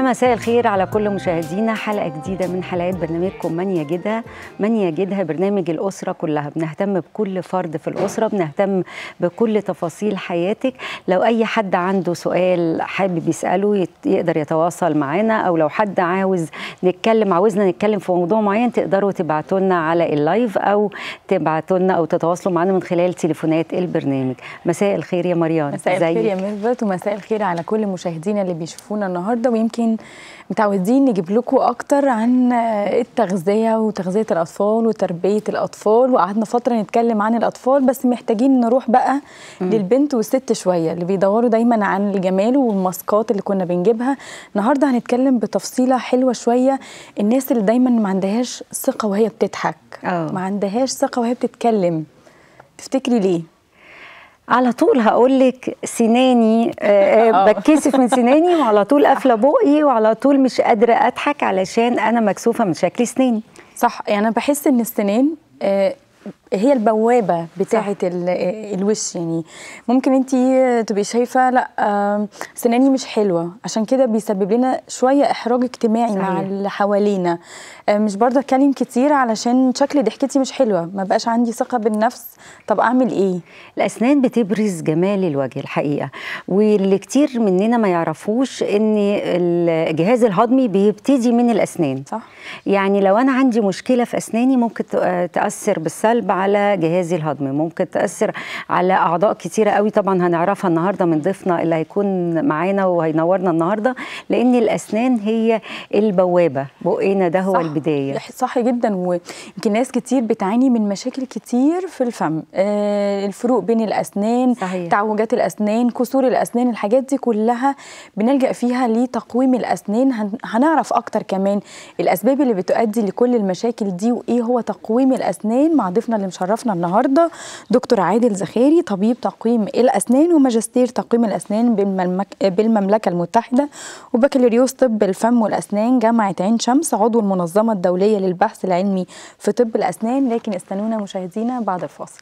مساء الخير على كل مشاهدينا. حلقة جديدة من حلقات برنامجكم من يجدها. من يجدها برنامج الأسرة كلها، بنهتم بكل فرد في الأسرة، بنهتم بكل تفاصيل حياتك. لو أي حد عنده سؤال حابب يسأله يقدر يتواصل معنا، أو لو حد عاوزنا نتكلم في موضوع معين تقدروا تبعتوا لنا على اللايف، أو تبعتوا لنا أو تتواصلوا معنا من خلال تليفونات البرنامج. مساء الخير يا مريان. مساء الخير يا ميرفت، ومساء الخير على كل مشاهدينا اللي بيشوفونا النهارده. ويمكن متعودين نجيب لكم اكتر عن التغذيه وتغذيه الاطفال وتربيه الاطفال، وقعدنا فتره نتكلم عن الاطفال، بس محتاجين نروح بقى للبنت والست شويه اللي بيدوروا دايما عن الجمال والماسكات اللي كنا بنجيبها. النهارده هنتكلم بتفصيله حلوه شويه. الناس اللي دايما ما عندهاش ثقه وهي بتضحك، ما عندهاش ثقه وهي بتتكلم، تفتكري ليه؟ على طول هقولك سناني، بتكسف من سناني، وعلى طول قافله بقي، وعلى طول مش قادره اضحك علشان انا مكسوفه من شكل سناني. صح، يعني انا بحس ان السنان هي البوابه بتاعه الوش. يعني ممكن انت تبقي شايفه لا سناني مش حلوه، عشان كده بيسبب لنا شويه احراج اجتماعي. صحيح. مع اللي حوالينا. مش برضه اتكلم كتير علشان شكل ضحكتي مش حلوه، ما بقاش عندي ثقه بالنفس. طب اعمل ايه؟ الاسنان بتبرز جمال الوجه الحقيقه، واللي كتير مننا ما يعرفوش ان الجهاز الهضمي بيبتدي من الاسنان. صح. يعني لو انا عندي مشكله في اسناني ممكن تاثر بالسلب على جهازي الهضمي، ممكن تاثر على اعضاء كتيره قوي. طبعا هنعرفها النهارده من ضيفنا اللي هيكون معانا وهينورنا النهارده، لان الاسنان هي البوابه، بقنا ده هو البدايه. صح جدا. ويمكن ناس كتير بتعاني من مشاكل كتير في الفم، الفروق بين الاسنان. صحيح. تعوجات الاسنان، كسور الاسنان، الحاجات دي كلها بنلجأ فيها لتقويم الاسنان. هنعرف اكتر كمان الاسباب اللي بتؤدي لكل المشاكل دي، وايه هو تقويم الاسنان، مع ضيفنا اللي مشرفنا النهارده دكتور عادل زخاري، طبيب تقويم الاسنان وماجستير تقويم الاسنان بالمملكه المتحده، وبكالوريوس طب الفم والاسنان جامعه عين شمس، عضو المنظمه الدوليه للبحث العلمي في طب الاسنان. لكن استنونا مشاهدينا بعد الفاصل.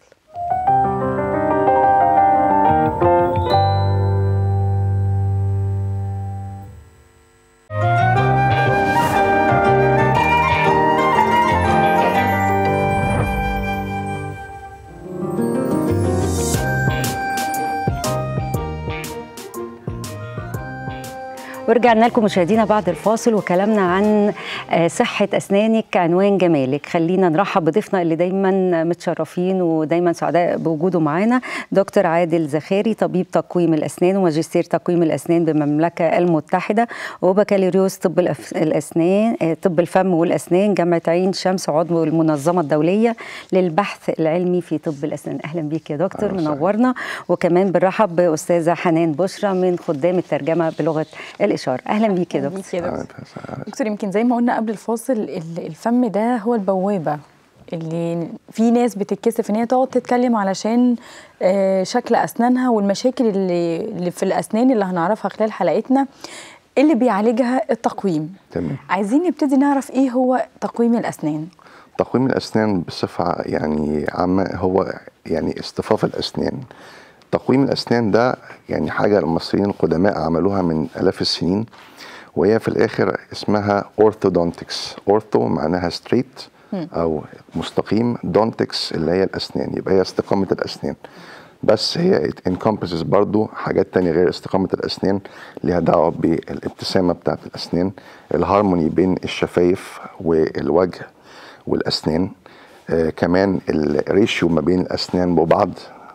ورجعنا لكم مشاهدينا بعد الفاصل، وكلامنا عن صحة أسنانك كعنوان جمالك. خلينا نرحب بضيفنا اللي دايما متشرفين ودايما سعداء بوجوده معانا، دكتور عادل زخاري، طبيب تقويم الأسنان وماجستير تقويم الأسنان بالمملكة المتحدة، وبكالوريوس طب الأسنان، طب الفم والأسنان، جامعة عين شمس، عضو المنظمة الدولية للبحث العلمي في طب الأسنان. أهلا بيك يا دكتور، منورنا. وكمان بنرحب بأستاذة حنان بشرى من خدام الترجمة بلغة الإشارة. اهلا بيك يا دكتور. دكتور، يمكن زي ما قلنا قبل الفاصل، الفم ده هو البوابه اللي في ناس بتتكسف ان هي تقعد تتكلم علشان شكل اسنانها والمشاكل اللي في الاسنان اللي هنعرفها خلال حلقتنا اللي بيعالجها التقويم. تمام. عايزين نبتدي نعرف ايه هو تقويم الاسنان. تقويم الاسنان بصفه يعني عامه هو يعني اصطفاف الاسنان. تقويم الأسنان ده يعني حاجة المصريين القدماء عملوها من آلاف السنين، وهي في الآخر اسمها أورثودونتكس. أورثو معناها ستريت أو مستقيم، دونتكس اللي هي الأسنان، يبقى هي استقامة الأسنان. بس هي encompasses برضو حاجات تانية غير استقامة الأسنان، ليها دعوة بالابتسامة بتاعت الأسنان، الهارموني بين الشفايف والوجه والأسنان، كمان الريشيو ما بين الأسنان وبعض،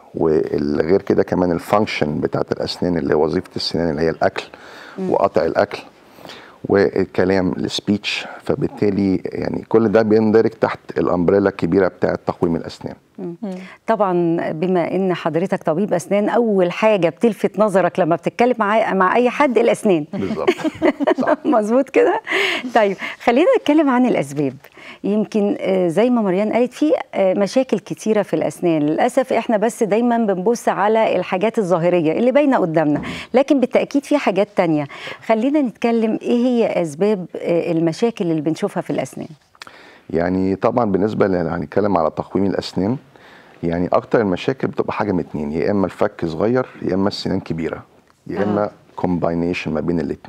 وغير كده كمان الفانكشن بتاعت الاسنان اللي هي وظيفه السنان اللي هي الاكل وقطع الاكل، والكلام السبيتش. فبالتالي يعني كل ده بيندرج تحت الامبريلا الكبيره بتاعت تقويم الاسنان. طبعا بما ان حضرتك طبيب اسنان، اول حاجه بتلفت نظرك لما بتتكلم مع اي حد الاسنان. بالظبط. مظبوط كده. طيب خلينا نتكلم عن الاسباب. يمكن زي ما مريان قالت، في مشاكل كتيره في الاسنان للاسف. احنا بس دايما بنبص على الحاجات الظاهريه اللي باينه قدامنا، لكن بالتاكيد في حاجات تانية. خلينا نتكلم ايه هي اسباب المشاكل اللي بنشوفها في الاسنان. يعني طبعا بالنسبه هنتكلم على تقويم الاسنان، يعني اكتر المشاكل بتبقى حاجه من اتنين، يا اما الفك صغير يا اما السنان كبيره، يا اما كومباينيشن ما بين الاثنين.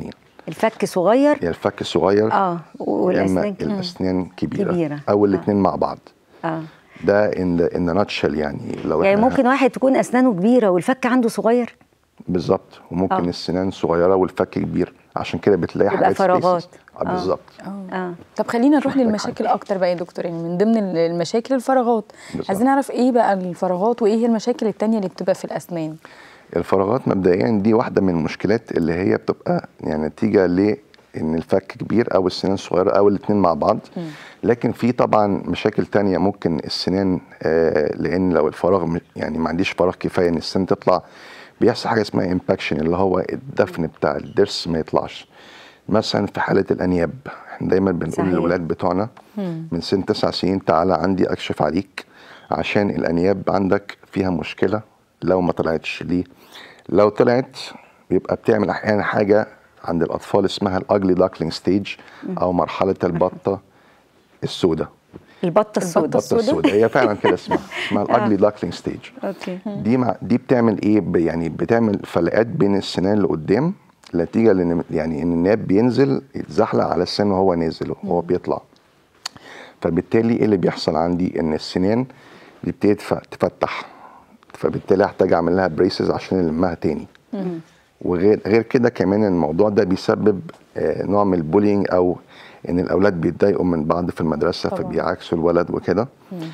الفك صغير، يا الفك صغير والاسنان الاسنان كبيره او الاثنين مع بعض. ده ان ناتشل يعني. لو يعني ممكن واحد تكون اسنانه كبيره والفك عنده صغير بالظبط، وممكن السنان صغيره والفك كبير، عشان كده بتلاقي حاجات فراغات. بالظبط. طب خلينا نروح للمشاكل اكتر بقى يا دكتور. يعني من ضمن المشاكل الفراغات، عايزين نعرف ايه بقى الفراغات وايه هي المشاكل التانية اللي بتبقى في الاسنان؟ الفراغات مبدئيا دي واحده من المشكلات اللي هي بتبقى يعني نتيجه لان الفك كبير او السنان صغيره او الاثنين مع بعض. لكن في طبعا مشاكل تانية، ممكن السنان لان لو الفراغ يعني ما عنديش فراغ كفايه ان السنان تطلع، بيحصل حاجه اسمها امباكشن، اللي هو الدفن بتاع الضرس ما يطلعش. مثلا في حاله الانياب، احنا دايما بنقول للاولاد بتوعنا من سن 9 سنين تعالى عندي اكشف عليك، عشان الانياب عندك فيها مشكله لو ما طلعتش. ليه؟ لو طلعت بيبقى بتعمل احيانا حاجه عند الاطفال اسمها الاجلي داكلينج ستيج، او مرحله البطه السوداء. البطه السوداء هي فعلا كده اسمها الاجلي داكلينج ستيج. دي بتعمل ايه؟ يعني بتعمل فلقات بين السنان اللي قدام، نتيجه لان يعني ان الناب بينزل يتزحلق على السن وهو نازل وهو بيطلع. فبالتالي ايه اللي بيحصل عندي؟ ان السنان بتبتدي تفتح، فبالتالي هحتاج اعمل لها بريسز عشان المها تاني. وغير كده كمان الموضوع ده بيسبب نوع من البولينج، او ان الاولاد بيتضايقوا من بعض في المدرسه فبيعاكسوا الولد وكده.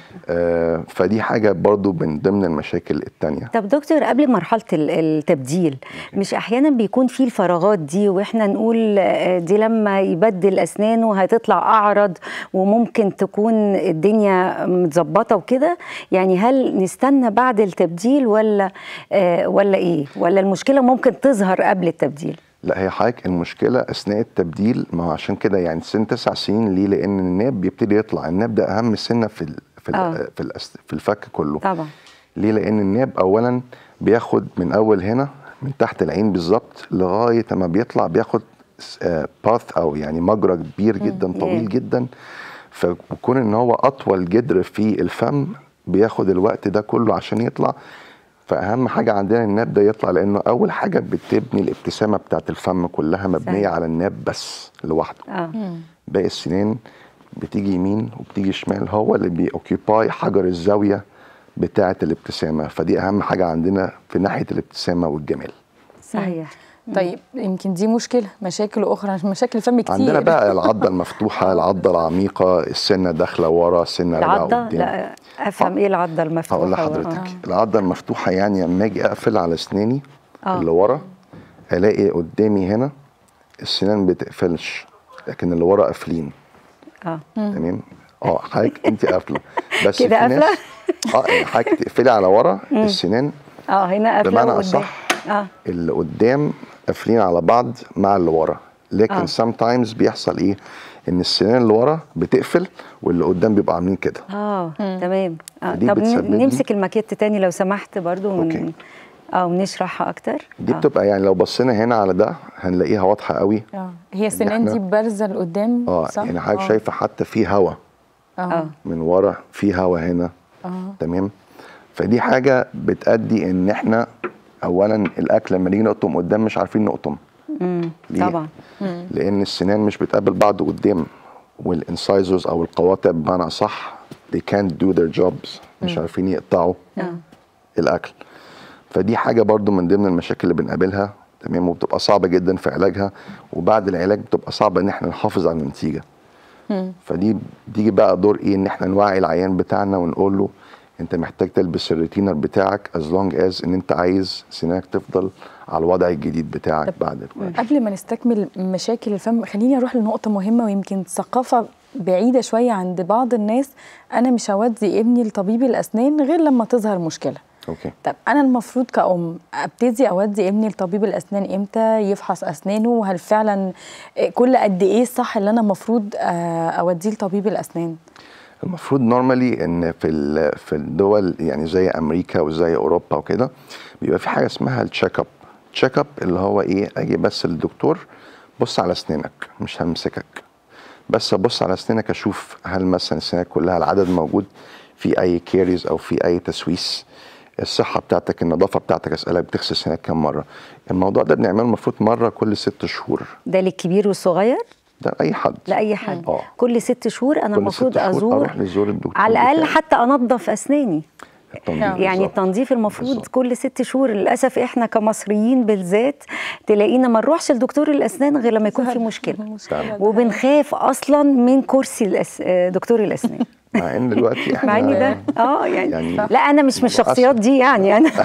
فدي حاجه برضو من ضمن المشاكل التانية. طب دكتور، قبل مرحله التبديل مش احيانا بيكون في الفراغات دي واحنا نقول دي لما يبدل اسنانه هتطلع اعرض وممكن تكون الدنيا متظبطه وكده؟ يعني هل نستنى بعد التبديل ولا ايه؟ ولا المشكله ممكن تظهر قبل التبديل؟ لا، هي حضرتك المشكله اثناء التبديل. ما هو عشان كده يعني سن 9 سنين. ليه؟ لان الناب بيبتدي يطلع. الناب ده اهم سنه في الفك كله طبعا. ليه؟ لان الناب اولا بياخد من اول هنا من تحت العين بالظبط لغايه ما بيطلع، بياخد باث او يعني مجرى كبير جدا طويل جدا. فكون ان هو اطول جدر في الفم بياخد الوقت ده كله عشان يطلع. فأهم حاجة عندنا الناب ده يطلع، لأنه أول حاجة بتبني الابتسامة بتاعت الفم كلها مبنية على الناب بس لوحده. باقي السنان بتيجي يمين وبتيجي شمال، هو اللي بيأوكيباي حجر الزاوية بتاعت الابتسامة. فدي أهم حاجة عندنا في ناحية الابتسامة والجمال. صحيح. طيب يمكن دي مشاكل اخرى، مشاكل الفم كتير. عندنا بقى العضه المفتوحه، العضه العميقه، السنه داخله ورا، السنه راجعه قدام. لا افهم ايه العضه المفتوحه؟ هقول لحضرتك. العضه المفتوحه يعني لما اجي اقفل على اسناني اللي ورا، الاقي قدامي هنا السنان بتقفلش لكن اللي ورا قافلين. تمام. حضرتك انت قافله بس كده قافله. حضرتك تقفلي على ورا السنان هنا قافله بمعنى اصح. اللي قدام قافلين على بعض مع اللي ورا، لكن sometimes بيحصل ايه؟ ان السنان اللي ورا بتقفل واللي قدام بيبقوا عاملين كده. تمام. طب نمسك الماكيت تاني لو سمحت برضو ونشرحها اكتر. دي بتبقى يعني لو بصينا هنا على ده هنلاقيها واضحه قوي. هي السنان دي بارزه لقدام صح؟ يعني حضرتك شايفه حتى في هوا من ورا، في هوا هنا. تمام. فدي حاجه بتأدي ان احنا اولا الاكل لما نيجي نقطم قدام مش عارفين نقطم. طبعا. لان السنان مش بتقابل بعض قدام، والانسايزرز او القواطع بمعنى صح they can't do their jobs. مش عارفين يقطعوا الاكل. فدي حاجه برضو من ضمن المشاكل اللي بنقابلها. تمام. وبتبقى صعبه جدا في علاجها، وبعد العلاج بتبقى صعبه ان احنا نحافظ على النتيجه. فدي بيجي بقى دور ايه؟ ان احنا نوعي العيان بتاعنا ونقول له انت محتاج تلبس الريتينر بتاعك as long as ان انت عايز سنانك تفضل على الوضع الجديد بتاعك بعد الوقت. قبل ما نستكمل مشاكل الفم، خليني اروح لنقطه مهمه ويمكن ثقافه بعيده شويه عند بعض الناس. انا مش هودي ابني لطبيب الاسنان غير لما تظهر مشكله. طب انا المفروض كأم ابتدي اودي ابني لطبيب الاسنان امتى يفحص اسنانه؟ وهل فعلا كل قد ايه الصح اللي انا المفروض اوديه لطبيب الاسنان؟ المفروض نورمالي ان في الدول يعني زي امريكا وزي اوروبا وكده بيبقى في حاجه اسمها التشيك اب. تشيك اب اللي هو ايه؟ اجي بس للدكتور بص على اسنانك، مش همسكك، بس ابص على اسنانك اشوف هل مثلا اسنانك كلها العدد موجود، في اي كيريز او في اي تسويس، الصحه بتاعتك، النظافه بتاعتك، اسالك بتغسل سنانك كم مره. الموضوع ده بنعمله المفروض مره كل 6 شهور. ده للكبير والصغير؟ ده اي حد. لاي حد. كل 6 شهور انا المفروض اروح لزور الدكتور على الاقل حتى انظف اسناني. يعني التنظيف المفروض بالزبط. كل 6 شهور. للاسف احنا كمصريين بالذات تلاقينا ما نروحش لدكتور الاسنان غير لما يكون في مشكله، وبنخاف اصلا من كرسي دكتور الاسنان. مع ان دلوقتي احنا مع ان ده يعني لا انا مش من الشخصيات دي، يعني انا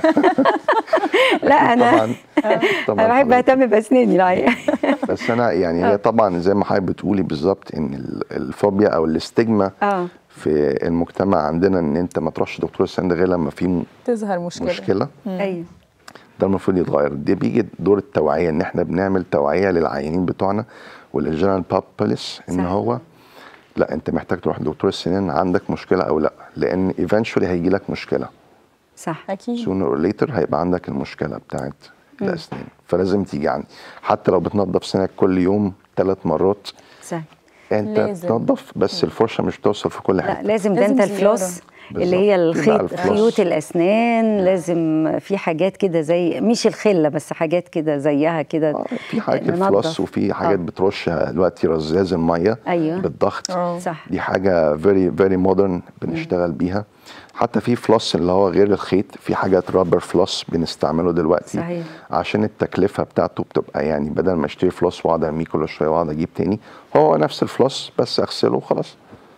لا انا طبعا بحب اهتم باسناني الحقيقه. بس انا يعني هي طبعا زي ما حضرتك بتقولي بالظبط ان الفوبيا او الاستجمة في المجتمع عندنا ان انت ما تروحش دكتور الاسنان غير لما في تظهر مشكله. ايوه ده المفروض يتغير. ده بيجي دور التوعيه، ان احنا بنعمل توعيه للعيانين بتوعنا والجنرال بابلس ان هو لا انت محتاج تروح لدكتور السنان عندك مشكله او لا، لان ايفنشولي هيجي لك مشكله. صح اكيد. سونر اور ليتر هيبقى عندك المشكله بتاعت الاسنان، فلازم تيجي عندي حتى لو بتنظف سنانك كل يوم 3 مرات. صح. انت بتنظف بس الفرشه مش بتوصل في كل حته. لا لازم دنتال فلوس اللي هي خيوط الاسنان. لازم في حاجات كده زي مش الخله بس حاجات كده زيها كده. في حاجات الفلوس وفي حاجات بترش دلوقتي رذاذ الميه بالضغط. صح. دي حاجه فيري مودرن بنشتغل بيها. حتى في فلوس اللي هو غير الخيط، في حاجات رابر فلوس بنستعمله دلوقتي. صحيح. عشان التكلفه بتاعته بتبقى يعني بدل ما اشتري فلوس واقعد ارميه كل شويه واقعد اجيب تاني، هو نفس الفلوس بس اغسله وخلاص.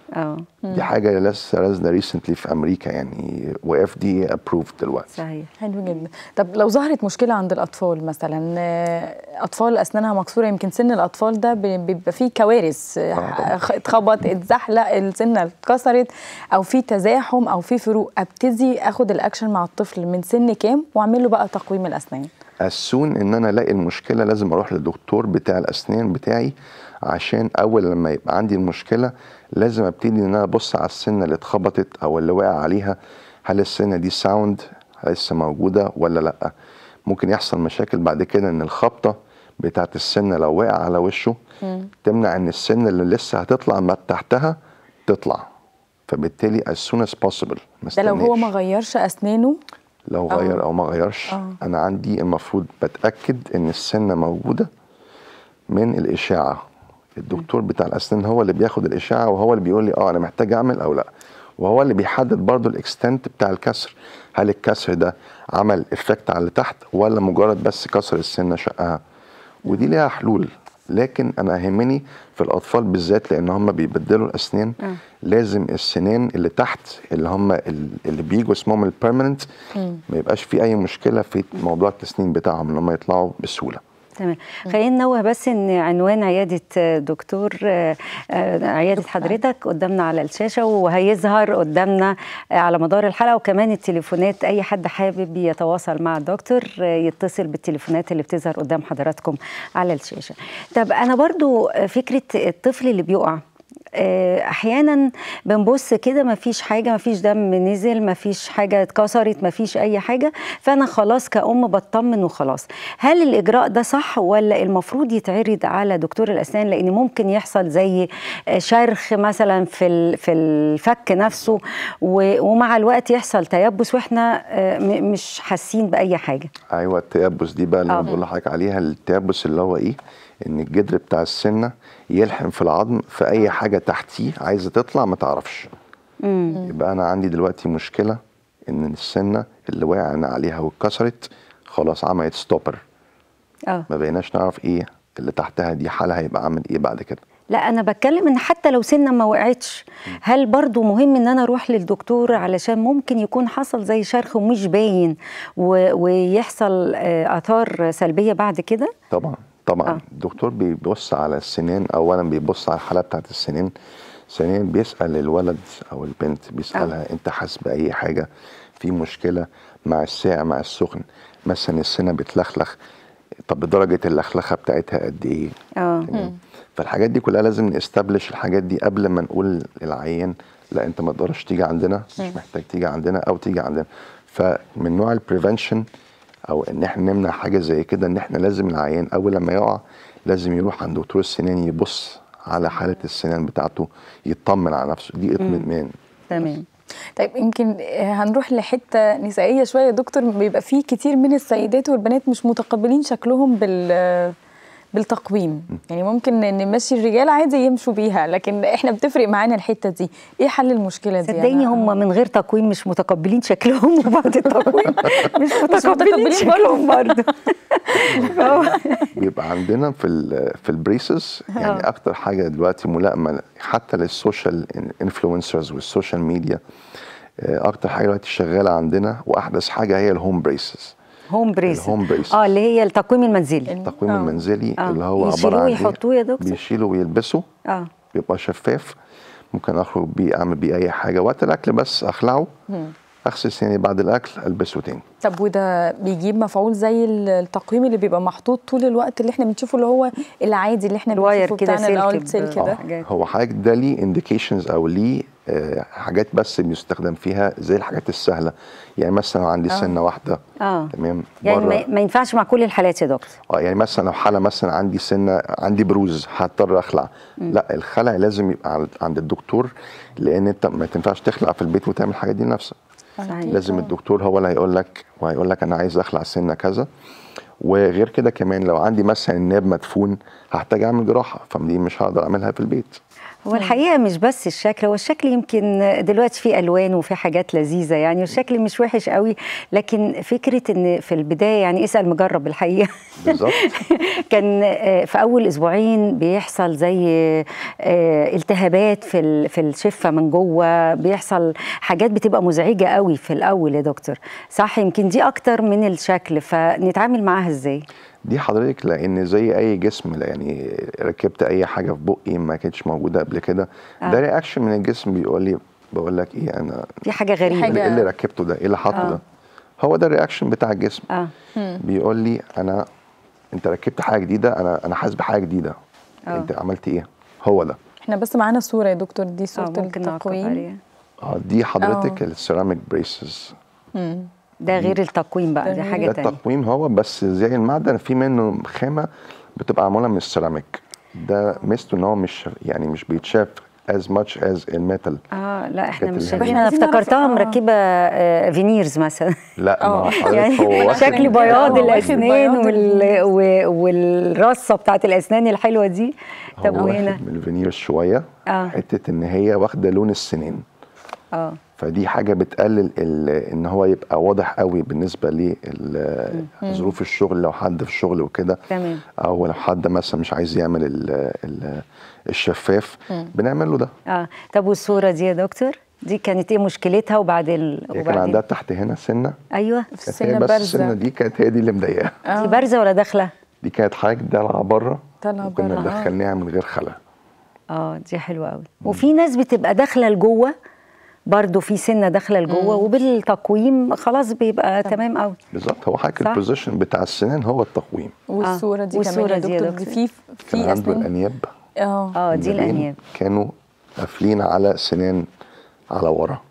دي حاجه لسه نازله ريسنتلي في امريكا يعني، واف دي ابروفد دلوقتي. صحيح. حلو جدا. طب لو ظهرت مشكله عند الاطفال مثلا، اطفال اسنانها مكسوره، يمكن سن الاطفال ده بيبقى فيه كوارث، اتخبط اتزحلق السنه اتكسرت او في تزاحم او في فروق، ابتدي اخد الاكشن مع الطفل من سن كام واعمل له بقى تقويم الاسنان؟ السون ان انا الاقي المشكله لازم اروح للدكتور بتاع الاسنان بتاعي، عشان اول لما يبقى عندي المشكله لازم ابتدي ان انا ابص على السنه اللي اتخبطت او اللي وقع عليها، هل السنه دي ساوند لسه موجوده ولا لا. ممكن يحصل مشاكل بعد كده ان الخبطه بتاعت السنه لو وقع على وشه تمنع ان السنه اللي لسه هتطلع ما تحتها تطلع، فبالتالي as soon as possible. ده لو هو ما غيرش اسنانه؟ لو غير او ما غيرش انا عندي المفروض بتاكد ان السنه موجوده من الاشعه. الدكتور بتاع الاسنان هو اللي بياخد الاشعه وهو اللي بيقول لي انا محتاج اعمل او لا، وهو اللي بيحدد برضو الاكستنت بتاع الكسر. هل الكسر ده عمل افكت على اللي تحت ولا مجرد بس كسر السنه شقها؟ ودي ليها حلول، لكن انا اهمني في الاطفال بالذات لان هم بيبدلوا الاسنان. لازم السنان اللي تحت اللي هم اللي بيجوا اسمهم البيرمننت ما يبقاش في اي مشكله في موضوع التسنين بتاعهم ان هم يطلعوا بسهوله. تمام. خلينا ننوه بس ان عنوان عياده دكتور عياده حضرتك قدامنا على الشاشه وهيظهر قدامنا على مدار الحلقه، وكمان التليفونات اي حد حابب يتواصل مع الدكتور يتصل بالتليفونات اللي بتظهر قدام حضراتكم على الشاشه. طب انا برضو فكره الطفل اللي بيقع احيانا بنبص كده مفيش حاجه، مفيش دم نزل، مفيش حاجه اتكسرت، مفيش اي حاجه، فانا خلاص كأم بطمن وخلاص. هل الاجراء ده صح ولا المفروض يتعرض على دكتور الاسنان؟ لان ممكن يحصل زي شرخ مثلا في الفك نفسه ومع الوقت يحصل تيبس واحنا مش حاسين باي حاجه. ايوه التيبس دي بقى اللي بقول لحضرتك عليها. التيبس اللي هو ايه؟ ان الجدر بتاع السنه يلحم في العظم في اي حاجه تحتيه عايزه تطلع ما تعرفش. يبقى انا عندي دلوقتي مشكله ان السنه اللي وقعنا عليها واتكسرت خلاص عملت ستوبر. ما بقيناش نعرف ايه اللي تحتها دي حالها هيبقى عامل ايه بعد كده. لا انا بتكلم ان حتى لو سنه ما وقعتش، هل برضو مهم ان انا اروح للدكتور علشان ممكن يكون حصل زي شرخ ومش باين ويحصل اثار سلبيه بعد كده؟ طبعا الدكتور بيبص على السنان. اولا بيبص على الحاله بتاعت السنان ثانيا بيسال الولد او البنت، بيسالها انت حاسس باي حاجه، في مشكله مع الساقع مع السخن، مثلا السنه بتلخلخ، طب درجه اللخلخه بتاعتها قد ايه؟ فالحاجات دي كلها لازم نستبلش الحاجات دي قبل ما نقول للعيان لا انت ما تقدرش تيجي عندنا، مش محتاج تيجي عندنا او تيجي عندنا. فمن نوع البريفنشن او ان احنا نمنع حاجه زي كده ان احنا لازم العيان اول لما يقع لازم يروح عند دكتور السنان يبص على حاله السنان بتاعته، يطمن على نفسه. دي اطمئنان. تمام. طيب يمكن هنروح لحته نسائيه شويه يا دكتور. بيبقى في كتير من السيدات والبنات مش متقبلين شكلهم بالتقويم، يعني ممكن نمشي الرجال عادي يمشوا بيها، لكن احنا بتفرق معانا الحته دي. ايه حل المشكله دي؟ صدقيني هم من غير تقويم مش متقبلين شكلهم، وبعد التقويم مش متقبلين شكلهم برضه. بيبقى عندنا في البريسز يعني اكتر حاجه دلوقتي ملائمه حتى للسوشيال انفلونسرز والسوشيال ميديا. اكتر حاجه دلوقتي شغاله عندنا واحدث حاجه هي الهوم بريسز. هوم بريس اللي هي التقويم المنزلي. التقويم المنزلي اللي هو عباره عن يحطوه يا دكتور، بيشيلوا ويلبسوا. بيبقى شفاف، ممكن اخرج بيه اعمل بيه اي حاجه. وقت الاكل بس اخلعه، اغسل سناني بعد الاكل البسه تاني. طب وده بيجيب مفعول زي التقويم اللي بيبقى محطوط طول الوقت اللي احنا بنشوفه، اللي هو العادي اللي احنا بنشوفه بتاعنا السلك ده؟ هو حاجه ده ليه انديكيشنز او ليه حاجات بس بيستخدم فيها زي الحاجات السهله. يعني مثلا عندي سنه واحده تمام، يعني ما ينفعش مع كل الحالات يا دكتور. يعني مثلا لو حاله مثلا عندي سنه، عندي بروز هضطر اخلع، لا الخلع لازم يبقى عند الدكتور، لان انت ما تنفعش تخلع في البيت وتعمل الحاجات دي لنفسك. لازم الدكتور هو اللي هيقول لك انا عايز اخلع سنه كذا. وغير كده كمان لو عندي مثلا الناب مدفون هحتاج اعمل جراحه، فدي مش هقدر اعملها في البيت. هو الحقيقه مش بس الشكل، هو الشكل يمكن دلوقتي في الوان وفي حاجات لذيذه يعني، والشكل مش وحش قوي، لكن فكره ان في البدايه يعني اسال مجرب الحقيقه. بالظبط. كان في اول اسبوعين بيحصل زي التهابات في الشفه من جوه، بيحصل حاجات بتبقى مزعجه قوي في الاول يا دكتور، صح؟ يمكن دي اكتر من الشكل، فنتعامل معاها ازاي؟ دي حضرتك لان زي اي جسم، يعني ركبت اي حاجه في بقي ما كانتش موجوده قبل كده، ده رياكشن من الجسم بقول لك ايه، انا دي حاجه غريبه، ايه اللي ركبته ده، ايه اللي حاطه ده. هو ده الرياكشن بتاع الجسم. بيقول لي انت ركبت حاجه جديده، انا حاسس بحاجه جديده. انت عملت ايه؟ هو ده. احنا بس معانا صوره يا دكتور، دي صوره التقويم. دي حضرتك السيراميك بريسز. ده غير التقويم بقى، دي حاجه تانية. التقويم هو بس زي المعدن، في منه خامه بتبقى معموله من السيراميك. ده ميزته ان هو مش بيتشاف as much as الميتال. لا احنا مش شايفين، انا افتكرتها مركبه فينيرز مثلا. لا يعني هو شكل بياض الاسنان والرصه بتاعت الاسنان الحلوه دي. طب وهنا من الفينيرز شويه حته ان هي واخده لون السنان. فدي حاجه بتقلل ان هو يبقى واضح قوي بالنسبه لظروف الشغل، لو حد في الشغل وكده، او لو حد مثلا مش عايز يعمل الشفاف بنعمل له ده. طب والصوره دي يا دكتور، دي كانت ايه مشكلتها؟ وبعدين كان عندها تحت هنا سنه. ايوه السنه بارزه، بس السنه دي كانت هي دي اللي مضايقاها. دي بارزه ولا داخله؟ دي كانت حاجه دالعه بره، كنا دخلناها من غير خلع. دي حلوه قوي. وفي ناس بتبقى داخله لجوه برضه، في سنه داخله لجوه، وبالتقويم خلاص بيبقى تمام قوي. بالظبط، هو حضرتك البوزيشن بتاع السنان هو التقويم. والصوره دي كمان يا دكتور، دي في عنده الانياب. دي الانياب كانوا قافلين على سنان على ورا.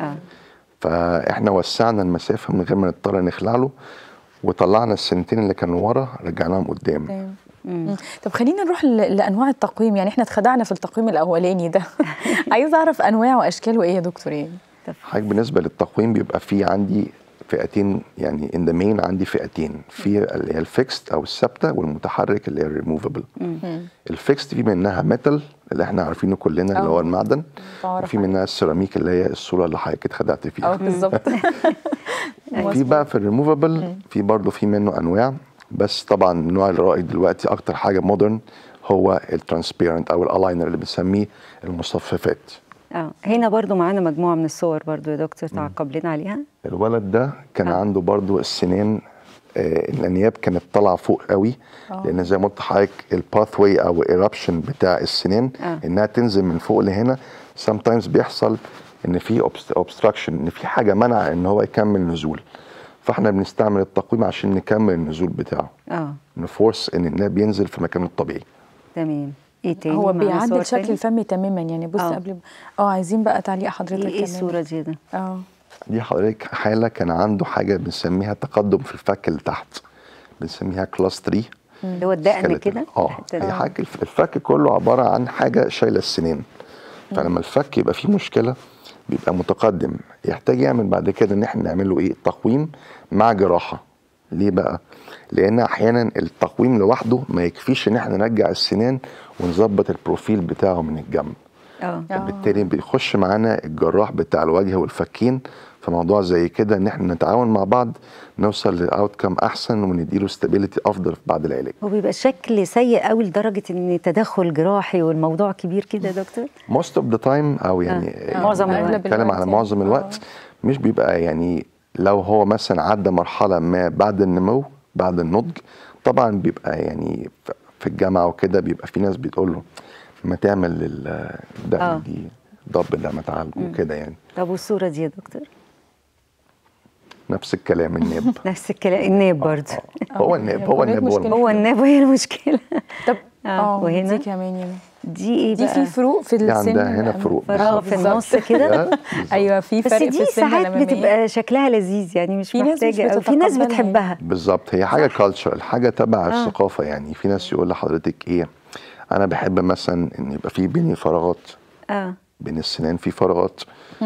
فاحنا وسعنا المسافه من غير ما نضطر نخلع له، وطلعنا السنتين اللي كانوا ورا رجعناهم قدام. طب خلينا نروح لانواع التقويم. يعني احنا اتخدعنا في التقويم الاولاني ده. عايز اعرف انواعه واشكاله ايه يا دكتور؟ يعني حاجه بالنسبه للتقويم بيبقى في عندي فئتين، يعني ان ذا مين عندي فئتين، في اللي هي الفيكست او الثابته، والمتحرك اللي هي الريموفبل. الفيكست في منها ميتال اللي احنا عارفينه كلنا اللي هو المعدن، وفي منها السيراميك اللي هي الصوره اللي حضرتك اتخدعت فيها. بالظبط. في بقى في الريموفبل في برضه في منه انواع، بس طبعا النوع الرائد دلوقتي اكتر حاجه مودرن هو الترانسبيرنت او الالاينر اللي بنسميه المصففات. هنا برضو معانا مجموعه من الصور برضو يا دكتور تعقب لنا عليها. الولد ده كان عنده برضو السنان الانياب كانت طالعه فوق قوي، لان زي ما قلت لحضرتك الباث واي او الايربشن بتاع السنان انها تنزل من فوق لهنا. sometimes بيحصل ان في اوبستراكشن، ان في حاجه منع ان هو يكمل نزول، فاحنا بنستعمل التقويم عشان نكمل النزول بتاعه. نفورس ان الناب ينزل في مكانه الطبيعي. تمام. ايه تاني؟ هو بيعدل شكل الفم تماما يعني. بص قبل عايزين بقى تعليق حضرتك. ايه الصوره دي ده؟ دي حضرتك حاله كان عنده حاجه بنسميها تقدم في الفك اللي تحت، بنسميها كلاس 3 اللي هو الدقن كده. هي حاجه الفك كله عباره عن حاجه شايله السنين. فلما الفك يبقى فيه مشكله بيبقى متقدم، يحتاج يعمل بعد كده ان احنا نعمل له ايه؟ تقويم مع جراحه. ليه بقى؟ لان احيانا التقويم لوحده ما يكفيش ان احنا نرجع السنان ونظبط البروفيل بتاعه من الجنب. فبالتالي بيخش معانا الجراح بتاع الوجه والفكين في موضوع زي كده، ان احنا نتعاون مع بعض نوصل لاوتكم احسن ونديله ستابيليتي افضل بعد العلاج. هو بيبقى شكل سيء قوي لدرجه ان تدخل جراحي والموضوع كبير كده يا دكتور؟ موست اوف ذا تايم، او يعني معظم الوقت، بنتكلم على معظم الوقت. مش بيبقى يعني لو هو مثلا عدى مرحله ما بعد النمو بعد النضج، طبعا بيبقى يعني في الجامعه وكده بيبقى في ناس بتقول له ما تعمل الدم دي ضب ده ما تعالجه وكده يعني. طب والصوره دي يا دكتور؟ نفس الكلام، الناب. نفس الكلام، الناب برضه. هو الناب هي المشكله. طب وهنا دي كمان دي ايه بقى؟ دي في فروق في السن؟ عندها هنا فروق فراغ في النص كده. ايوه في فرق في السن. بس دي ساعات بتبقى شكلها لذيذ يعني، مش محتاجه، او في ناس بتحبها. بالظبط، هي حاجه كالتشرال، حاجه تبع الثقافه يعني. في ناس يقول لحضرتك ايه، انا بحب مثلا ان يبقى في بيني فراغات، بين السنان في فراغات.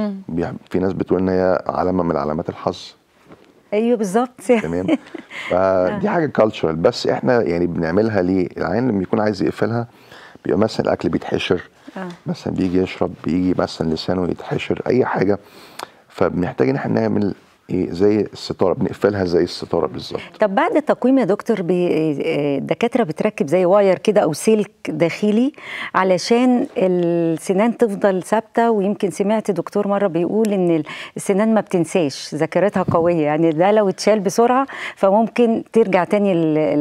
في ناس بتقول ان هي علامه من علامات الحظ. ايوه بالظبط. تمام. فدي حاجه كالتشرال، بس احنا يعني بنعملها ليه؟ العيان لما يكون عايز يقفلها بيبقى مثلا الاكل بيتحشر، مثلا بيجي يشرب، بيجي مثلا لسانه يتحشر، اي حاجه، فبنحتاج ان احنا نعمل ايه؟ زي الستاره، بنقفلها زي الستاره بالظبط. طب بعد التقويم يا دكتور، الدكاتره بتركب زي واير كده او سلك داخلي علشان السنان تفضل ثابته، ويمكن سمعت دكتور مره بيقول ان السنان ما بتنساش، ذاكرتها قويه يعني، ده لو اتشال بسرعه فممكن ترجع تاني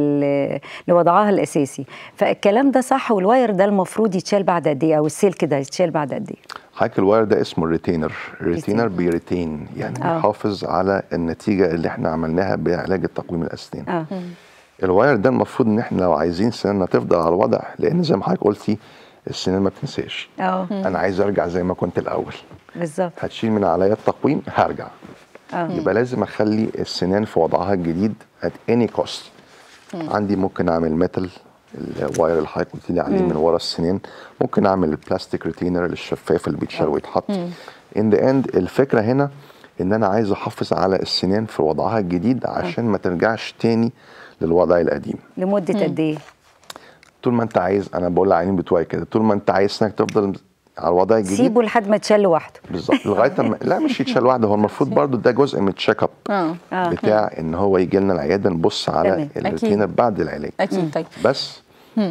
لوضعها الاساسي. فالكلام ده صح؟ والواير ده المفروض يتشال بعد قد ايه، او السلك ده يتشال بعد قد ايه؟ حضرتك الواير ده اسمه الريتينر. الريتينر بيريتين يعني بيحافظ على النتيجه اللي احنا عملناها بعلاج التقويم الاسنان. الواير ده المفروض ان احنا لو عايزين سناننا تفضل على الوضع، لان زي ما حضرتك قلتي السنان ما بتنساش. انا عايز ارجع زي ما كنت الاول بالظبط. هتشيل من عليا التقويم هرجع. يبقى لازم اخلي السنان في وضعها الجديد at any cost. عندي ممكن اعمل ميتال، الواير اللي حضرتك قلت لي عليه من ورا السنين، ممكن اعمل البلاستيك ريتينر الشفاف اللي بيتشال ويتحط. ان ذا اند الفكره هنا ان انا عايز احافظ على السنان في وضعها الجديد عشان ما ترجعش تاني للوضع القديم. لمده قد ايه؟ طول ما انت عايز، انا بقول للعيانين بتوعي كده، طول ما انت عايز سنانك تفضل على الوضع الجديد سيبه لحد ما يتشال لوحده. بالظبط، لغايه ما لا مش يتشال لوحده، هو المفروض برضو ده جزء من التشيك اب بتاع ان هو يجي لنا العياده نبص على الريتينر بعد العلاج. اكيد. طيب بس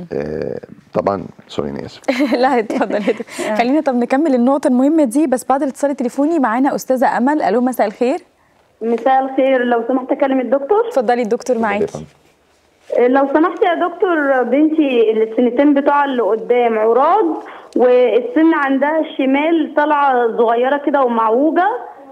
طبعا سوري انا اسف. لا اتفضل. خلينا طب نكمل النقطه المهمه دي، بس بعد الاتصال التليفوني معانا استاذه امل. الو مساء الخير. مساء الخير، لو سمحت اكلم الدكتور. اتفضلي الدكتور معاكي. لو سمحت يا دكتور، بنتي السنتين بتوعها اللي قدام عراض، والسن عندها الشمال طالعه صغيره كده ومعوجه،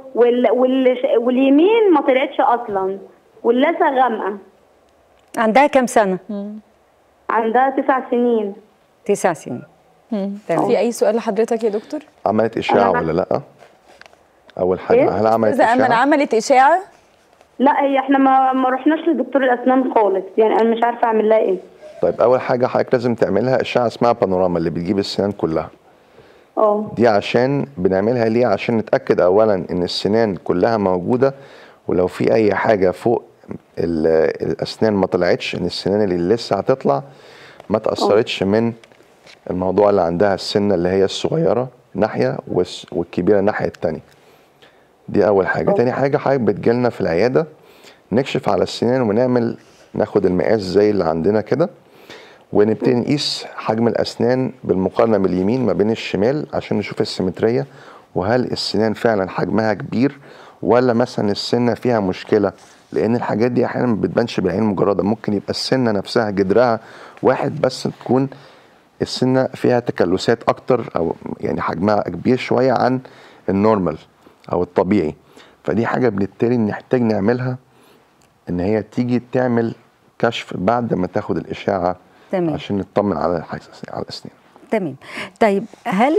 واليمين ما طلعتش اصلا، واللثه غامقه. عندها كام سنه؟ عندها 9 سنين. 9 سنين. في اي سؤال لحضرتك يا دكتور؟ عملت اشاعه ولا لا؟ اول حاجه هل عملت اشاعه؟ امل عملت اشاعه؟ لا، هي احنا ما رحناش لدكتور الاسنان خالص، يعني انا مش عارفه اعمل لها ايه. طيب اول حاجه حضرتك لازم تعملها اشعه اسمها بانوراما اللي بتجيب السنان كلها. دي عشان بنعملها ليه؟ عشان نتاكد اولا ان السنان كلها موجوده، ولو في اي حاجه فوق الاسنان ما طلعتش، ان السنان اللي لسه هتطلع ما تاثرتش من الموضوع اللي عندها السنه اللي هي الصغيره ناحيه والكبيره الناحيه الثانيه. دي اول حاجه. تاني حاجه حضرتك بتجيلنا في العياده نكشف على السنان ناخد المقاس زي اللي عندنا كده، ونبتدي نقيس حجم الاسنان بالمقارنه من اليمين ما بين الشمال عشان نشوف السيمتريه، وهل السنان فعلا حجمها كبير ولا مثلا السنه فيها مشكله. لان الحاجات دي احيانا ما بتبانش بالعين المجرده، ممكن يبقى السنه نفسها جدرها واحد بس تكون السنه فيها تكلسات اكتر، او يعني حجمها كبير شويه عن النورمال او الطبيعي. فدي حاجه بالتالي نحتاج نعملها، ان هي تيجي تعمل كشف بعد ما تاخد الاشعه. تمام. عشان نطمن على الاسنان. تمام. طيب هل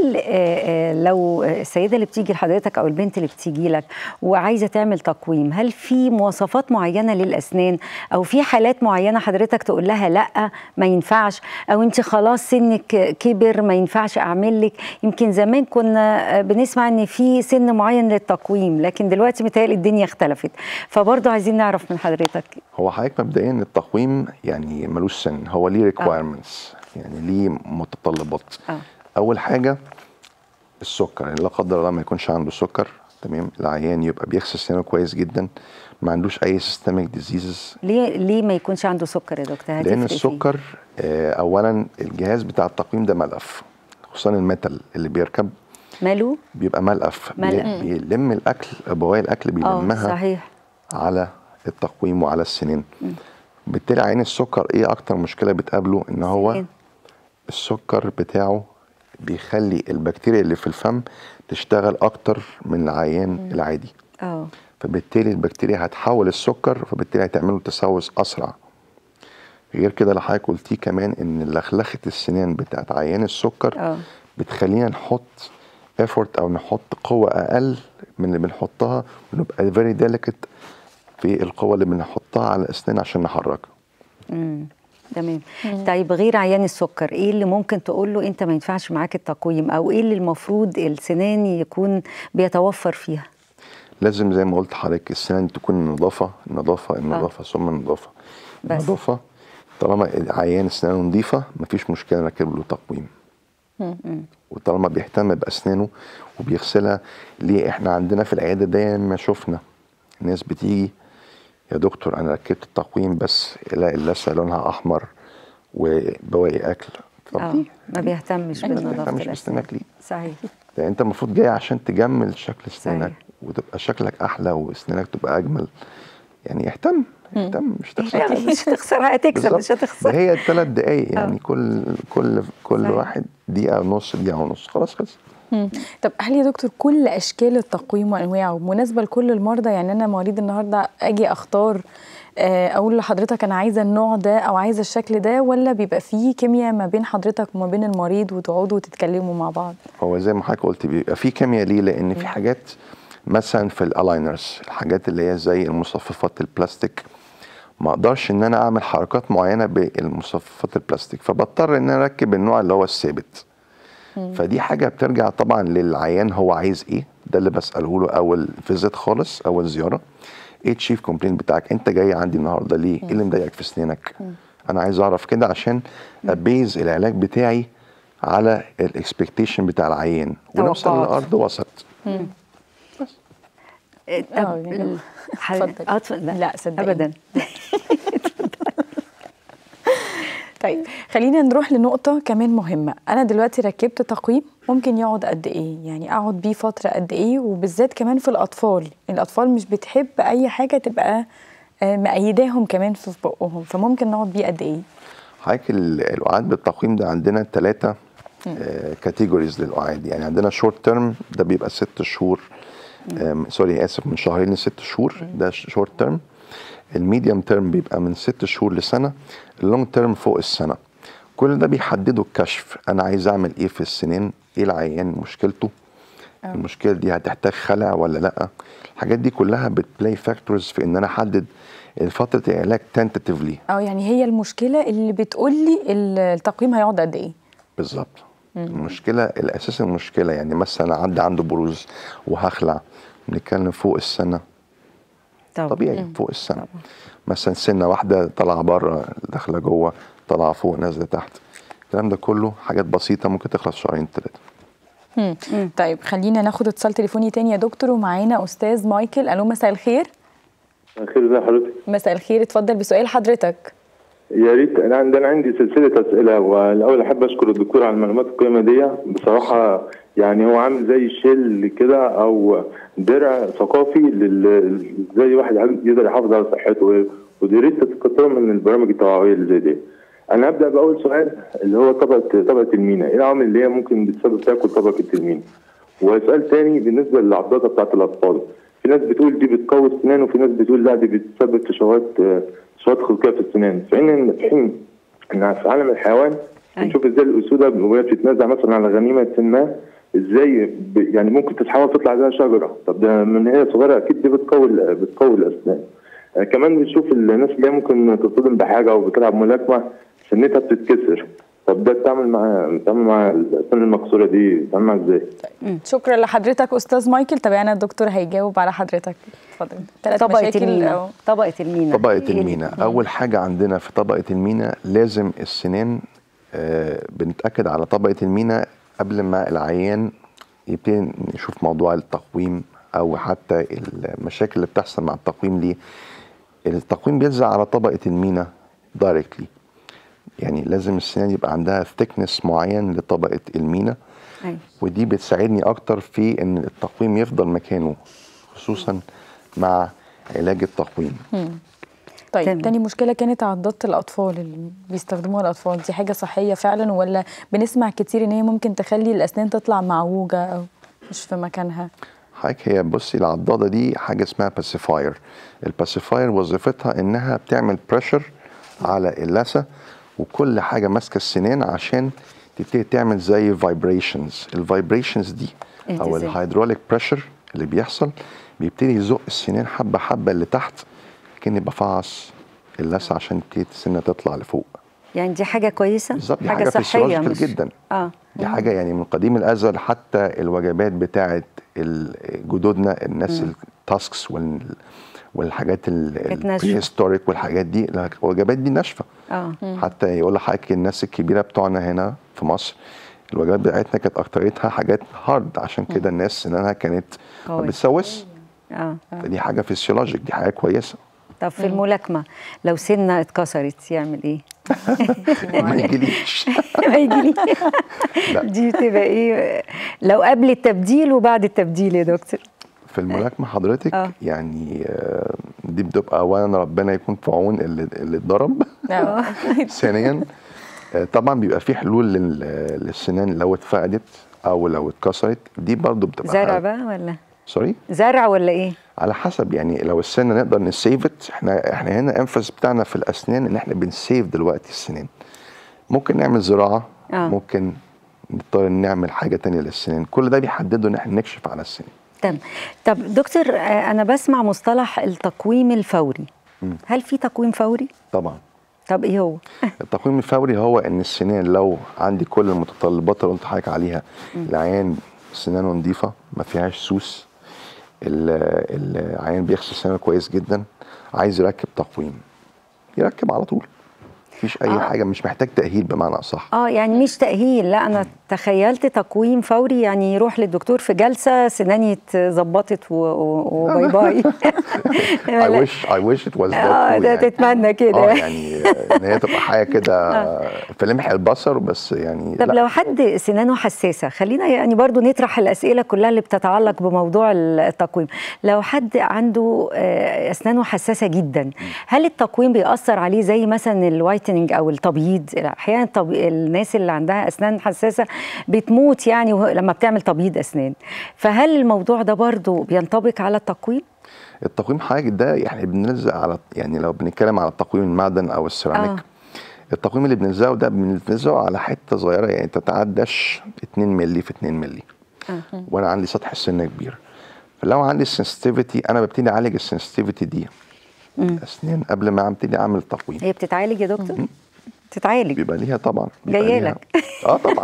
لو السيده اللي بتيجي لحضرتك او البنت اللي بتيجي لك وعايزه تعمل تقويم، هل في مواصفات معينه للاسنان او في حالات معينه حضرتك تقول لها لا ما ينفعش، او انت خلاص سنك كبر ما ينفعش اعمل لك؟ يمكن زمان كنا بنسمع ان في سن معين للتقويم، لكن دلوقتي متهيألي الدنيا اختلفت، فبرضه عايزين نعرف من حضرتك. هو حضرتك مبدئيا التقويم يعني ملوش سن، هو ليه ريكوايرمنتس، يعني ليه متطلبات. اول حاجه السكر، يعني لا قدر الله ما يكونش عنده سكر، تمام، العيان يبقى بيغسل سنانه كويس جدا، ما عندوش اي سيستميك ديزيزز. ليه ما يكونش عنده سكر يا دكتور؟ لان السكر اولا الجهاز بتاع التقويم ده ملقف، خصوصا الميتال اللي بيركب ماله بيبقى ملقف، بيلم الاكل، بواقي الاكل بيلمها صحيح على التقويم وعلى السنين. بالتالي عين السكر ايه اكتر مشكله بتقابله؟ ان هو السكر بتاعه بيخلي البكتيريا اللي في الفم تشتغل اكتر من العيان العادي. فبالتالي البكتيريا هتحول السكر، فبالتالي هتعمله تسوس اسرع. غير كده اللي حضرتك قلتيه كمان ان لخلخه السنان بتاعت عيان السكر بتخلينا نحط effort او نحط قوه اقل من اللي بنحطها، ونبقى فيري ديليكت في القوه اللي بنحطها على الاسنان عشان نحركها. تمام. طيب غير عيان السكر ايه اللي ممكن تقول له انت ما ينفعش معاك التقويم، او ايه اللي المفروض السنان يكون بيتوفر فيها؟ لازم زي ما قلت لحضرتك السنان تكون نظافه ثم النظافه. النظافه طالما عيان اسنانه نظيفه مفيش مشكله نركب له تقويم. وطالما بيهتم باسنانه وبيغسلها. ليه احنا عندنا في العياده دايما شفنا ناس بتيجي يا دكتور انا ركبت التقويم بس الاقي اللثه لونها احمر وبواقي اكل. ما بيهتمش بالنظافه باسنانك ليه؟ صحيح. يعني انت المفروض جاي عشان تجمل شكل اسنانك وتبقى شكلك احلى واسنانك تبقى اجمل. يعني اهتم مش تخسر مش هتخسر، هتكسب مش هتخسر. هي 3 دقايق يعني كل واحد دقيقه ونص، دقيقه ونص، خلاص خلص. طب هل يا دكتور كل اشكال التقويم وانواعه مناسبه لكل المرضى؟ يعني انا مريض النهارده اجي اختار اقول لحضرتك انا عايزه النوع ده او عايزه الشكل ده، ولا بيبقى فيه كيمياء ما بين حضرتك وما بين المريض وتقعدوا تتكلموا مع بعض؟ هو زي ما حضرتك قلت بيبقى فيه كيمياء. ليه؟ لان في حاجات مثلا في الالاينرز، الحاجات اللي هي زي المصففات البلاستيك، ما اقدرش ان انا اعمل حركات معينه بالمصففات البلاستيك، فبضطر ان انا اركب النوع اللي هو الثابت. فدي حاجه بترجع طبعا للعيان هو عايز ايه، ده اللي بساله له اول فيزيت خالص، اول زياره. ايه الشيف كومبلين بتاعك؟ انت جاي عندي النهارده ليه؟ ايه اللي مضايقك في اسنانك؟ انا عايز اعرف كده عشان ابيز العلاج بتاعي على الاكسبكتيشن بتاع العيان ونوصل لارض وسط. بس اتفضل. لا صدقني ابدا. طيب خلينا نروح لنقطة كمان مهمة. أنا دلوقتي ركبت تقويم، ممكن يقعد قد إيه؟ يعني أقعد بيه فترة قد إيه؟ وبالذات كمان في الأطفال مش بتحب أي حاجة تبقى مأيداهم كمان في بقهم، فممكن نقعد بيه قد إيه؟ حضرتك القعاد بالتقويم ده عندنا 3 كاتيجوريز للقعاد. يعني عندنا شورت تيرم ده بيبقى 6 شهور، سوري اسف، من 2 ل6 شهور، ده شورت تيرم. الميديوم تيرم بيبقى من 6 شهور لسنه، اللونج تيرم فوق السنه. كل ده بيحدده الكشف، انا عايز اعمل ايه في السنين، ايه العيان مشكلته، المشكله دي هتحتاج خلع ولا لا. الحاجات دي كلها بتبلاي فاكتورز في ان انا احدد فتره العلاج تنتاتيفلي. يعني هي المشكله اللي بتقول لي التقويم هيقعد قد ايه بالظبط. المشكله الاساس، المشكله يعني مثلا عنده بروز وهخلع، بنتكلم فوق السنه طبيعي. فوق السنه طبعا. مثلا سنه واحده طالعه بره داخله جوه، طالعه فوق نازله تحت، الكلام ده كله حاجات بسيطه ممكن تخلص 2 3 شهور. طيب خلينا ناخد اتصال تليفوني تاني يا دكتور، ومعانا استاذ مايكل. الو مساء الخير. مساء الخير، ازي حضرتك؟ مساء الخير، اتفضل بسؤال حضرتك. يا ريت. انا عندي سلسله اسئله، والاول احب اشكر الدكتور على المعلومات القيمه دي. بصراحه يعني هو عامل زي شيل كده او درع ثقافي ازاي واحد يقدر يحافظ على صحته، ودي ريت تتكتر من البرامج التوعويه اللي زي دي. انا هبدا باول سؤال اللي هو طبقه المينا، ايه العوامل اللي هي ممكن بتسبب تاكل طبقه المينا؟ وسؤال ثاني بالنسبه للعضلات بتاعت الاطفال، في ناس بتقول دي بتقوي السنان، وفي ناس بتقول لا دي بتسبب تشوهات خلقيه في السنان، في حين ان في عالم الحيوان بنشوف ازاي الاسوده وهي بتتنازع مثلا على غنيمه ما، ازاي يعني ممكن تتحول تطلع زي شجره. طب ده من هي صغيره اكيد دي بتقوي الاسنان. كمان بنشوف الناس اللي هي ممكن تصطدم بحاجه او بتلعب ملاكمه سنتها بتتكسر. طب ده التعامل مع الاسنان المكسوره دي بتتعامل معاها ازاي؟ شكرا لحضرتك استاذ مايكل. تابعنا الدكتور هيجاوب على حضرتك. اتفضل. طبقه المينا. طبقه المينا اول حاجه عندنا في طبقه المينا لازم السنان بنتاكد على طبقه المينا قبل ما العيان يبتدي نشوف موضوع التقويم او حتى المشاكل اللي بتحصل مع التقويم. ليه؟ التقويم بيلزق على طبقه المينا دايركتلي، يعني لازم السنان يبقى عندها ثيكنس معين لطبقه المينا. ودي بتساعدني اكتر في ان التقويم يفضل مكانه، خصوصا مع علاج التقويم. طيب تاني مشكله كانت عضات الاطفال اللي بيستخدموها الاطفال، دي حاجه صحيه فعلا ولا بنسمع كتير ان هي ممكن تخلي الاسنان تطلع معوجه او مش في مكانها؟ حضرتك هي بصي العضاده دي حاجه اسمها باسيفاير. الباسيفاير وظيفتها انها بتعمل بريشر على اللثه وكل حاجه ماسكه السنان عشان تبتدي تعمل زي فايبريشنز. الفايبريشنز دي او الهيدروليك بريشر اللي بيحصل بيبتدي يزق السنان حبه حبه اللي تحت، كأني بفعص اللثه عشان تبتدي السنه تطلع لفوق. يعني دي حاجه كويسه؟ بالظبط، دي حاجه فيسيولوجيكال جدا. دي حاجه يعني من قديم الازل، حتى الوجبات بتاعه جدودنا الناس التاسكس والحاجات البريهيستوريك والحاجات دي، الوجبات دي ناشفه. حتى يقول لحضرتك الناس الكبيره بتوعنا هنا في مصر الوجبات بتاعتنا كانت اكتريتها حاجات هارد، عشان كده الناس سنانها كانت ما بتسوس. فدي حاجه فيسيولوجيك، دي حاجه كويسه. طب في الملاكمه لو سنه اتكسرت يعمل ايه؟ ما يجيليش. ما يجيليش. دي تبقى ايه لو قبل التبديل وبعد التبديل يا دكتور؟ في الملاكمه حضرتك يعني دي بتبقى اولا ربنا يكون في عون اللي اتضرب. ثانيا طبعا بيبقى في حلول للسنان لو اتفقدت او لو اتكسرت، دي برضو بتبقى زرع بقى ولا سوري زرع ولا ايه؟ على حسب، يعني لو السنه نقدر نسيفت. احنا هنا انفس بتاعنا في الاسنان ان احنا بنسيف دلوقتي السنان. ممكن نعمل زراعه، ممكن نضطر نعمل حاجه تانية للسنان، كل ده بيحدده ان احنا نكشف على السنان. تمام. طب دكتور انا بسمع مصطلح التقويم الفوري. هل في تقويم فوري؟ طبعا. طب ايه هو؟ التقويم الفوري هو ان السنان لو عندي كل المتطلبات اللي قلت لحضرتك عليها، العيان سنانه نظيفه ما فيهاش سوس، العيان بيغسل سنانه كويس جدا، عايز يركب تقويم يركب على طول، مفيش اي حاجه، مش محتاج تاهيل بمعنى اصح. يعني مش تاهيل، لا انا تخيلت تقويم فوري يعني يروح للدكتور في جلسه سناني اتظبطت وباي باي. I wish it was that. ده تتمنى كده. يعني ان هي تبقى حاجه كده في لمح البصر بس يعني. طب لو حد سنانه حساسه، خلينا يعني برضو نطرح الاسئله كلها اللي بتتعلق بموضوع التقويم. لو حد عنده اسنانه حساسه جدا، هل التقويم بيأثر عليه زي مثلا الوايتنينج او التبييض؟ احيانا الناس اللي عندها اسنان حساسه بتموت يعني لما بتعمل تبييض اسنان، فهل الموضوع ده برضو بينطبق على التقويم؟ التقويم حاجه ده يعني بنلزق على، يعني لو بنتكلم على التقويم المعدن او السيراميك، التقويم اللي بنلزقه ده بنلزقه على حته صغيره يعني تتعداش 2 مللي في 2 مللي. وانا عندي سطح السنه كبير، فلو عندي السنسيتيفيتي انا ببتدي اعالج السنسيتيفيتي دي الاسنان قبل ما ابتدي اعمل تقويم. هي بتتعالج يا دكتور؟ بتتعالج؟ بيبقى ليها طبعا، جايه لك. طبعا.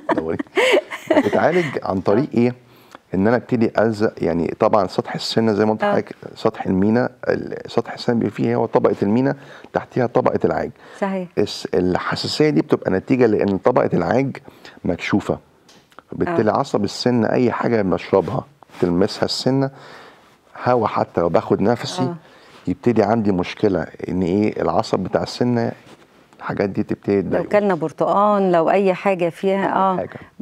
بتتعالج عن طريق ايه؟ ان انا ابتدي الزق، يعني طبعا سطح السنه زي ما قلت لحضرتك، سطح المينا، سطح السنه بيبقى فيه هو طبقه المينا، تحتيها طبقه العاج. صحيح. الحساسيه دي بتبقى نتيجه لان طبقه العاج مكشوفه، بالتالي عصب السن اي حاجه بنشربها تلمسها السنه، هوا حتى لو باخد نفسي يبتدي عندي مشكله ان ايه العصب بتاع السنه الحاجات دي تبتدي لو كلنا برتقان، لو اي حاجه فيها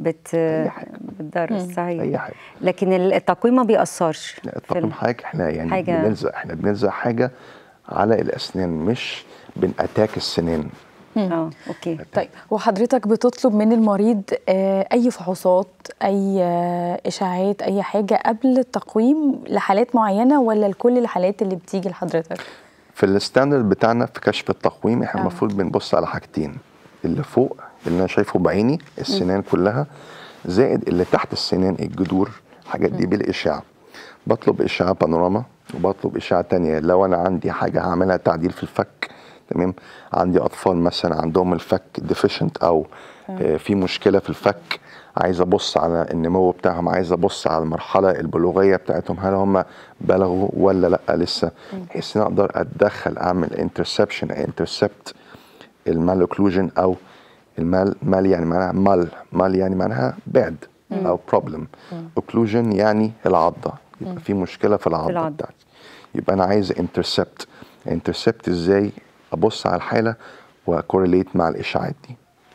بتضر. صحيح. اي حاجه. لكن التقويم ما بيأثرش. لا التقويم حاجه احنا يعني بنلزق حاجه على الاسنان، مش بنأتاك السنان. اوكي. طيب وحضرتك بتطلب من المريض اي فحوصات، اي اشاعات، اي حاجه قبل التقويم لحالات معينه ولا لكل الحالات اللي بتيجي لحضرتك؟ في الستاندرد بتاعنا في كشف التقويم احنا المفروض بنبص على حاجتين، اللي فوق اللي انا شايفه بعيني السنان كلها، زائد اللي تحت السنان الجذور، الحاجات دي بالاشعه. بطلب اشعه بانوراما، وبطلب اشعه تانية لو انا عندي حاجه هعملها تعديل في الفك. تمام. عندي اطفال مثلا عندهم الفك ديفيشنت او في مشكله في الفك، عايز ابص على النمو بتاعهم، عايز ابص على المرحله البلوغيه بتاعتهم، هل هم بلغوا ولا لا لسه، بحيث ان اقدر اتدخل اعمل انترسبت المال اوكلوجن او مال يعني معناها مال يعني معناها بعد او بروبلم، اوكلوجن يعني العضه، يبقى في مشكله في العضه بتاعتي، يبقى انا عايز انترسبت ازاي ابص على الحاله وكورليت مع الاشاعات دي.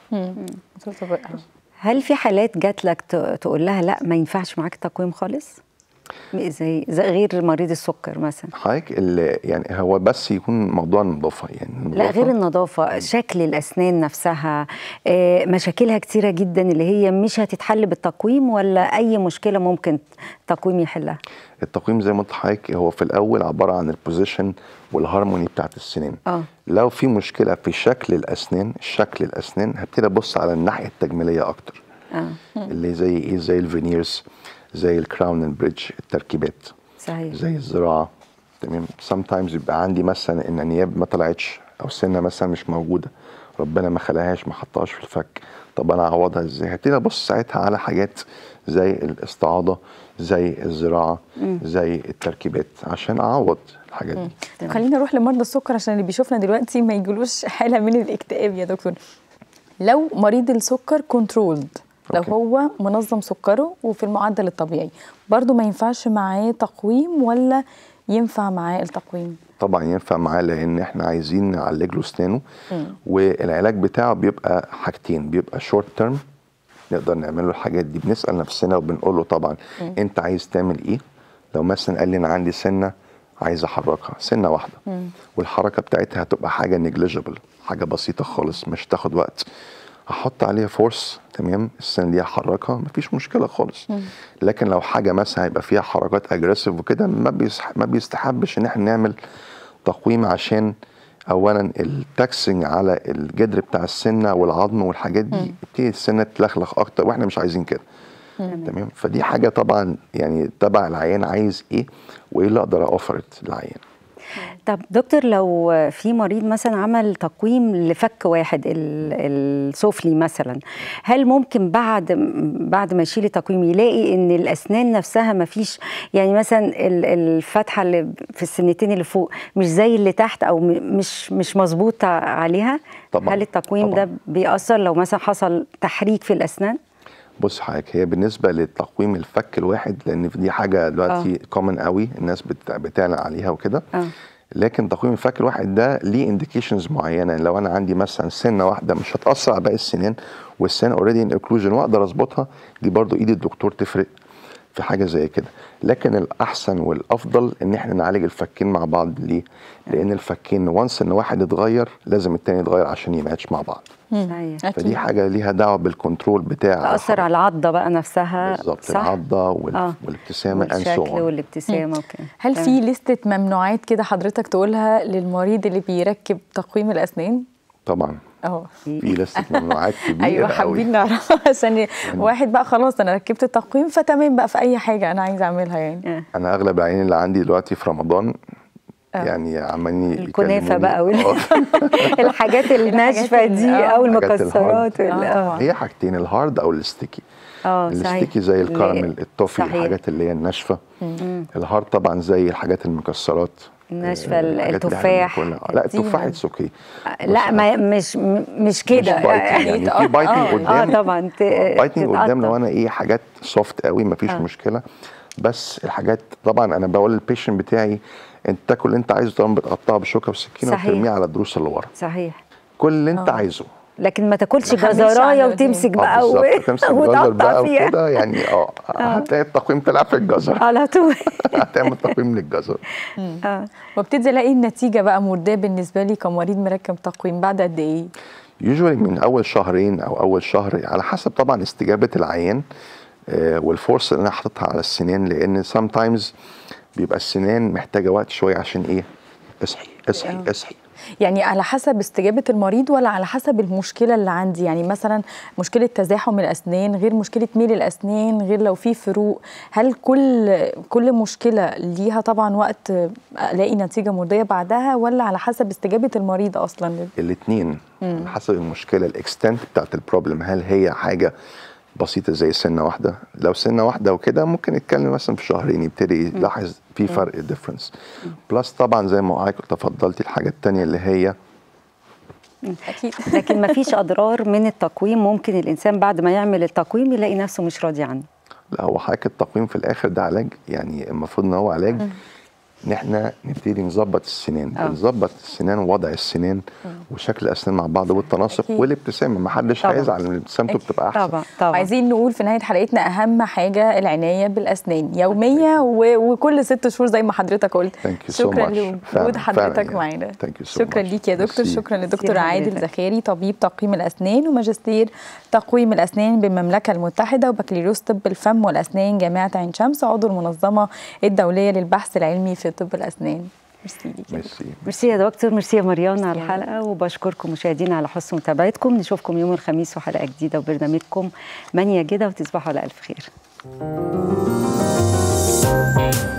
هل في حالات جات لك تقول لها لا ما ينفعش معاك تقويم خالص؟ زي غير مريض السكر مثلا. حضرتك يعني هو بس يكون موضوع النظافه، يعني لا غير النظافه، شكل الاسنان نفسها مشاكلها كتيره جدا اللي هي مش هتتحل بالتقويم، ولا اي مشكله ممكن التقويم يحلها؟ التقويم زي ما قلت لحضرتك هو في الاول عباره عن البوزيشن والهارموني بتاعت السنان. لو في مشكله في شكل الاسنان هبتدي ابص على الناحيه التجميليه اكتر. اللي زي ايه؟ زي الفينيرز، زي الكراون اند بريدج، التركيبات، صحيح، زي الزراعه. تمام. sometimes يبقى عندي مثلا ان انياب ما طلعتش او سنه مثلا مش موجوده، ربنا ما خلاهاش، ما حطهاش في الفك، طب انا اعوضها ازاي؟ هبتدي ابص ساعتها على حاجات زي الاستعاضه، زي الزراعه، زي التركيبات، عشان اعوض الحاجات دي. خلينا نروح لمرضى السكر عشان اللي بيشوفنا دلوقتي ما يجيلوش حاله من الاكتئاب يا دكتور. لو مريض السكر كنترولد، لو هو منظم سكره وفي المعدل الطبيعي، برضو ما ينفعش معاه تقويم ولا ينفع معاه التقويم؟ طبعا ينفع معاه، لان احنا عايزين نعالج له اسنانه، والعلاج بتاعه بيبقى حاجتين، بيبقى شورت تيرم نقدر نعمل له الحاجات دي، بنسال نفسنا وبنقول له طبعا انت عايز تعمل ايه. لو مثلا قال لي انا عندي سنه عايز احركها سنه واحده، والحركه بتاعتها هتبقى حاجه نيجليجيبل، حاجه بسيطه خالص مش تاخد وقت، احط عليها فورس، تمام، السنه دي احركها مفيش مشكله خالص. لكن لو حاجه مثلا هيبقى فيها حركات اجريسيف وكده، ما بيستحبش ان احنا نعمل تقويم، عشان اولا التاكسنج على الجدر بتاع السنه والعظم والحاجات دي بتبتدي السنه تلخلخ اكتر، واحنا مش عايزين كده. تمام. فدي حاجه طبعا يعني تبع العيان عايز ايه وايه اللي اقدر اوفرت للعيان. طب دكتور، لو في مريض مثلا عمل تقويم لفك واحد السفلي مثلا، هل ممكن بعد ما يشيل التقويم يلاقي ان الاسنان نفسها ما فيش، يعني مثلا الفتحه اللي في السنتين اللي فوق مش زي اللي تحت او مش مظبوط عليها؟ طبعا. هل التقويم طبعا ده بيأثر لو مثلا حصل تحريك في الاسنان؟ بص حضرتك، هي بالنسبه للتقويم الفك الواحد، لان دي حاجه دلوقتي كومن قوي الناس بتعلن عليها وكده، لكن تقويم الفك الواحد ده ليه انديكيشنز معينه. لو انا عندي مثلا سنه واحده مش هتاثر على باقي السنان، والسنه اوريدي ان اوكلوجن واقدر اظبطها، دي برضو ايد الدكتور تفرق في حاجه زي كده. لكن الاحسن والافضل ان احنا نعالج الفكين مع بعض. ليه؟ لان الفكين وانس ان واحد اتغير لازم التاني يتغير عشان يماتش مع بعض. فدي حاجه ليها دعوه بالكنترول بتاع، تاثر على العضه بقى نفسها بالظبط، العضه والابتسامه والشكل والابتسامه وكده. هل في لستة ممنوعات كده حضرتك تقولها للمريض اللي بيركب تقويم الاسنان؟ طبعا في لستة ممنوعات كبيره. ايوه، حابين نعرف عشان واحد بقى خلاص انا ركبت التقويم فتمام بقى في اي حاجه انا عايز اعملها يعني. انا اغلب العيانين اللي عندي دلوقتي في رمضان يعني عمالين الكنافه بقى الحاجات الناشفه دي او المكسرات. هي حاجتين، الهارد او الستيكي. الستيكي زي الكراميل، التوفي، الحاجات اللي هي الناشفه. الهارد طبعا زي الحاجات المكسرات الناشفه، التفاح. لا التفاح اتسوكي، لا ما مش كده يعني في بايتنج قدام. طبعا بايتنج قدام لو انا حاجات سوفت قوي مفيش مشكله، بس الحاجات طبعا انا بقول للبيشنت بتاعي انت تاكل اللي انت عايزه، طبعا بتقطعه بشوكه وسكينه وترميه على الدروس اللي ورا. صحيح. كل اللي انت عايزه، لكن ما تاكلش جزرايه وتمسك بقى تمسك جزر بقى وكده يعني. هتلاقي التقويم طلع في الجزر على طول. هتعمل تقويم للجزر. وابتدي الاقي النتيجه بقى مرضيه بالنسبه لي كمريض مركب تقويم بعد قد ايه؟ يوجوالي من اول شهرين او اول شهر، على حسب طبعا استجابه العيان والفورس اللي انا حاططها على السنان، لان sometimes بيبقى السنان محتاجه وقت شويه عشان اصحي اصحي اصحي. يعني على حسب استجابة المريض ولا على حسب المشكلة اللي عندي؟ يعني مثلا مشكلة تزاحم الأسنان غير مشكلة ميل الأسنان غير لو في فروق. هل كل مشكلة ليها طبعا وقت ألاقي نتيجة مرضية بعدها، ولا على حسب استجابة المريض أصلا؟ الاثنين على حسب المشكلة، الاكستنت بتاعت البروبلم. هل هي حاجة بسيطة زي سنة واحدة؟ لو سنة واحدة وكده ممكن نتكلم مثلا في شهرين يبتدي يلاحظ في فرق ديفرنس. بلس طبعا زي ما حضرتك تفضلتي الحاجة التانية اللي هي أكيد. لكن ما فيش أضرار من التقويم؟ ممكن الإنسان بعد ما يعمل التقويم يلاقي نفسه مش راضي عنه؟ لا، هو حضرتك التقويم في الآخر ده علاج، يعني المفروض إن هو علاج ان احنا نبتدي نظبط السنان. نظبط السنان ووضع السنان وشكل الاسنان مع بعض والتناسق والابتسامه. ما حدش هيزعل ان ابتسامته بتبقى احسن. طبعا. عايزين نقول في نهايه حلقتنا اهم حاجه العنايه بالاسنان يوميه وكل 6 شهور زي ما حضرتك قلت. شكرا لوجود حضرتك معانا. شكرا ليك يا دكتور. شكرا للدكتور عادل زخاري، طبيب تقويم الاسنان وماجستير تقويم الاسنان بالمملكه المتحده وبكالوريوس طب الفم والاسنان جامعه عين شمس، عضو المنظمه الدوليه للبحث العلمي في طب الاسنان. ميرسي يا دكتور. ميرسي يا مريان على الحلقه، وبشكركم مشاهدينا على حسن متابعتكم. نشوفكم يوم الخميس وحلقه جديده وبرنامجكم من يجدها، وتصبحوا على الف خير.